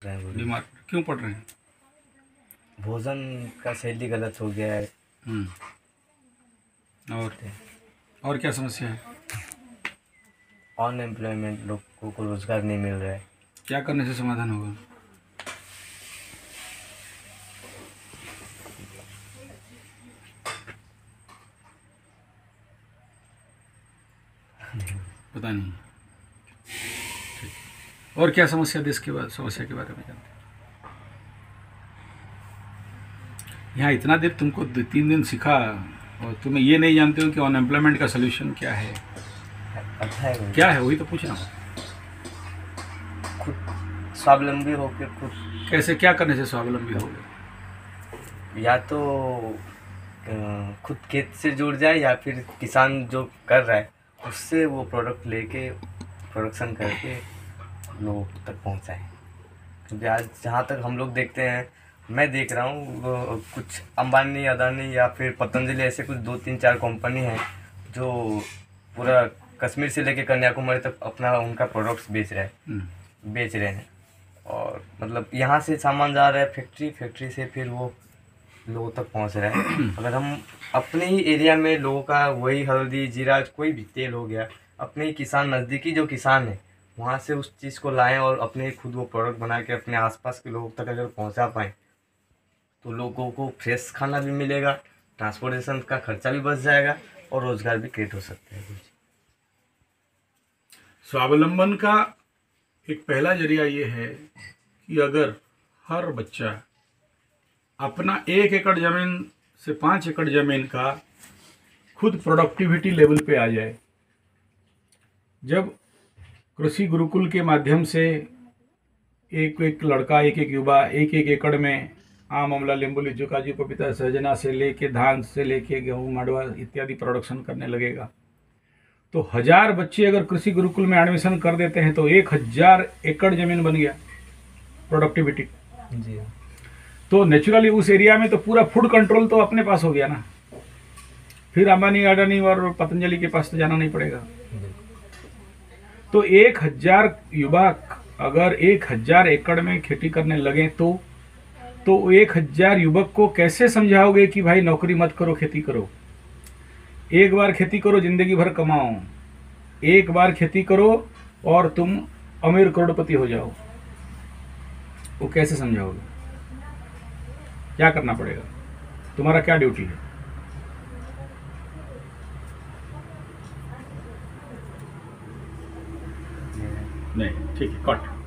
बीमार क्यों पड़ रहे हैं? भोजन का शैली गलत हो गया है। और क्या समस्या है? अनएम्प्लॉयमेंट, लोगों को रोजगार नहीं मिल रहा है। क्या करने से समाधान होगा? पता नहीं। ठीक। और क्या समस्या, देश के बाद समस्या के बारे में जानते हैं? यहाँ इतना देर तुमको 3 दिन सिखा और तुम्हें ये नहीं जानते हो कि अनएम्प्लॉयमेंट का सोल्यूशन क्या है? अच्छा है, क्या है वही तो पूछ रहा हूँ। खुद स्वावलंबी होकर खुद। कैसे, क्या करने से स्वावलंबी हो गए? या तो खुद खेत से जुड़ जाए या फिर किसान जो कर रहा है उससे वो प्रोडक्ट लेके प्रोडक्शन करके लोगों तक पहुंचाए। क्योंकि आज जहाँ तक हम लोग देखते हैं, मैं देख रहा हूँ कुछ अंबानी, अदानी या फिर पतंजलि, ऐसे कुछ 2-3-4 कंपनी हैं जो पूरा कश्मीर से लेके कन्याकुमारी तक अपना उनका प्रोडक्ट्स बेच रहे हैं। और मतलब यहाँ से सामान जा रहा है फैक्ट्री से, फिर वो लोगों तक पहुँच रहा है। अगर हम अपने ही एरिया में लोगों का वही हल्दी, जीरा, कोई भी तेल हो गया, अपने ही किसान, नज़दीकी जो किसान है वहाँ से उस चीज़ को लाएं और अपने खुद वो प्रोडक्ट बना के अपने आसपास के लोगों तक अगर पहुँचा पाएँ तो लोगों को फ्रेश खाना भी मिलेगा, ट्रांसपोर्टेशन का खर्चा भी बच जाएगा और रोज़गार भी क्रिएट हो सकता है। स्वावलंबन का एक पहला जरिया ये है कि अगर हर बच्चा अपना 1 एकड़ ज़मीन से 5 एकड़ ज़मीन का खुद प्रोडक्टिविटी लेवल पे आ जाए। जब कृषि गुरुकुल के माध्यम से एक लड़का, एक युवा 1 एकड़ में आम, अमला, नींबू, लीचू, काजू, पपीता, सहजना से लेके धान से लेके गेहूँ, मड़वा इत्यादि प्रोडक्शन करने लगेगा तो 1000 बच्चे अगर कृषि गुरुकुल में एडमिशन कर देते हैं तो 1000 एकड़ जमीन बन गया प्रोडक्टिविटी जी। तो नेचुरली उस एरिया में तो पूरा फूड कंट्रोल तो अपने पास हो गया ना, फिर अंबानी, अडानी और पतंजलि के पास तो जाना नहीं पड़ेगा। तो 1000 युवा अगर 1000 एकड़ में खेती करने लगे तो 1000 युवक को कैसे समझाओगे कि भाई नौकरी मत करो, खेती करो? एक बार खेती करो, जिंदगी भर कमाओ। एक बार खेती करो और तुम अमीर करोड़पति हो जाओ। वो कैसे समझाओगे? क्या करना पड़ेगा? तुम्हारा क्या ड्यूटी है? नहीं, ठीक है, कट।